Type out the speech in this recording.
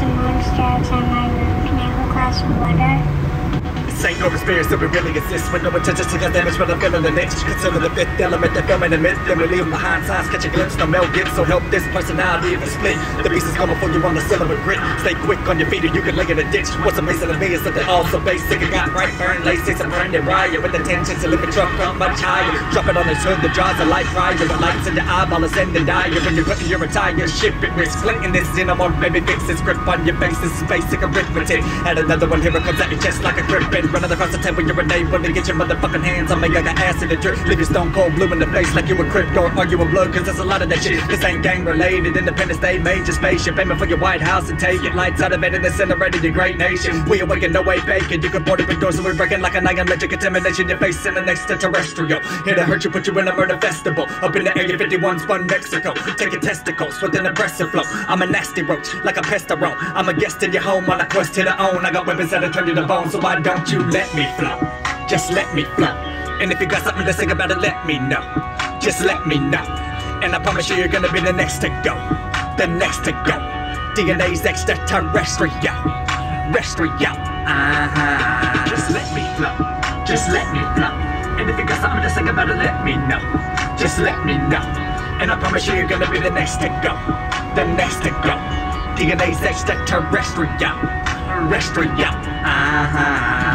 some monster outside my room. Can I have a glass of water? This ain't no conspiracy, we really exist with no intentions to cause damage, but I'm feeling the itch. Consider the fifth element, the film in the myth, then we leave them behind signs, catch a glimpse, no Mel Gibson, so help this personality even split. The beast is coming for you on the cylinder grit. Stay quick on your feet or you can lay in a ditch. What's amazing to me is that they're all so basic. It got bright, burn, laces, and burn and riot with the tensions to live a truck up much higher. Drop it on his hood, the jaws of light prior, the lights in the eyeball is in the dire. When you're putting your entire ship at risk, flinting this in a more baby fix this grip on your face. This is basic arithmetic. Add another one here, it comes at your chest like a grip and run across the table. You're unable to get your motherfucking hands on me. I got acid and drip. Leave you stone cold blue in the face like you a crypto or argue with blood, cause there's a lot of that shit. This ain't gang related. Independence Day major spaceship aiming for your White House and take it. Lights out of it and incinerated your great nation. We awaken, no way faking. You can board it with doors, so we're breaking like an iron magic intimidation. You're facing an extraterrestrial. Here to hurt you, put you in a murder festival. Up in the Area 51 spun Mexico. Taking testicles with an aggressive flow. I'm a nasty roach, like a pestarone. I'm a guest in your home on a quest to the own. I got weapons that'll turn you to bone, so why don't you let me flow? Just let me flow. And if you got something to sing about it, let me know. Just let me know. And I promise you, you're gonna be the next to go. The next to go. DNA's extraterrestrial. Restrial. Just let me flow. Just let me flow. And if you got something to sing about it, let me know. Just let me know. And I promise you, you're gonna be the next to go. The next to go. DNA's extraterrestrial. Restrial.